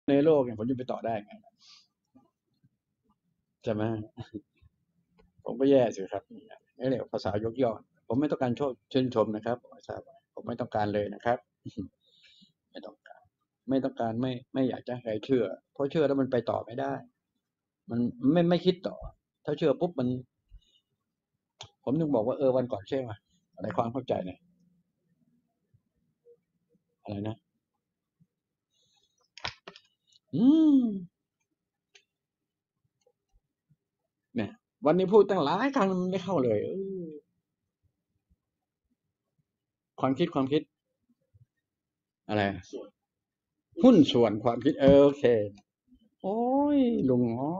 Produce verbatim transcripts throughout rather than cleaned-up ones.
ในโลกเนี่ยผมจะไปต่อได้ไงใช่ไหมผมก็แย่สิครับนี่เรียกภาษายกย่องผมไม่ต้องการชมชื่นชมนะครับผมไม่ต้องการเลยนะครับไม่ต้องการไม่ต้องการไม่ไม่อยากจะให้ใครเชื่อเพราะเชื่อแล้วมันไปต่อไม่ได้มันไม่ไม่คิดต่อถ้าเชื่อปุ๊บมันผมนึงบอกว่าเออวันก่อนใช่ไหมอะไรความเข้าใจเนี่ยอะไรนะอืมเนี่ยวันนี้พูดตั้งหลายครั้งมันไม่เข้าเลยเออความคิดความคิดอะไรหุ้นส่วนความคิดเออโอเคโอ้ยลุงอ๋อ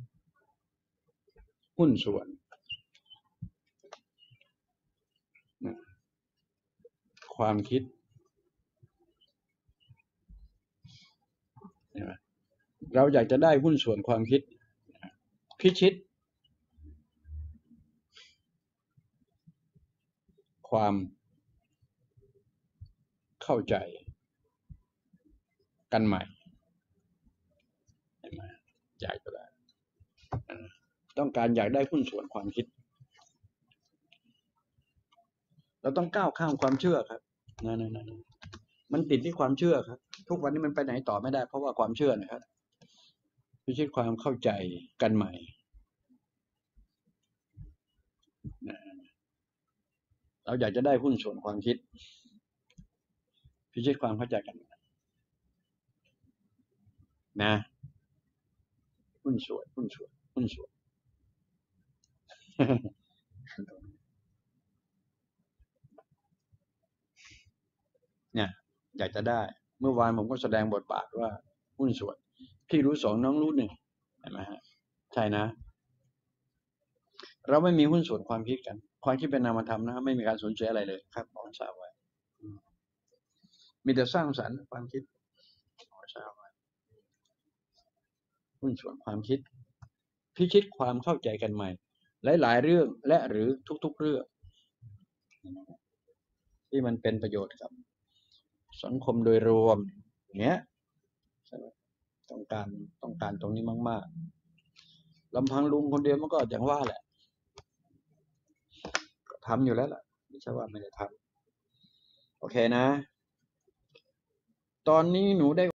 หุ้นส่วนนะความคิดใช่ไหมเราอยากจะได้หุ้นส่วนความคิดพิชิตความเข้าใจกันใหม่ใช่ไหมอยากจะได้ต้องการอยากได้หุ้นส่วนความคิดเราต้องก้าวข้ามความเชื่อครับนั่นๆๆมันติดที่ความเชื่อครับทุกวันนี้มันไปไหนต่อไม่ได้เพราะว่าความเชื่อนะครับพิชิตความเข้าใจกันใหม่เราอยากจะได้หุ้นส่วนความคิดพิชิตความเข้าใจกันนะหุ้นส่วนหุ้นส่วนหุ้นส่วนเนี่ยอยากจะได้เมื่อวานผมก็แสดงบทบาทว่าหุ้นส่วนพี่รู้สองน้องรู้หนึ่งเห็นไหมฮะใช่นะเราไม่มีหุ้นส่วนความคิดกันความคิดเป็นนามธรรมนะครับไม่มีการสูญเสียอะไรเลยครับขอทราบไว้มีแต่สร้างสรรค์ความคิดขอทราบไว้หุ้นส่วนความคิดพิชิตความเข้าใจกันใหม่หลายๆเรื่องและหรือทุกๆเรื่องที่มันเป็นประโยชน์กับสังคมโดยรวมเนี้ยต้องการต้องการตรงนี้มากๆลำพังลุงคนเดียวมันก็อย่างว่าแหละทำอยู่แล้วล่ะไม่ใช่ว่าไม่ได้ทำโอเคนะตอนนี้หนูได้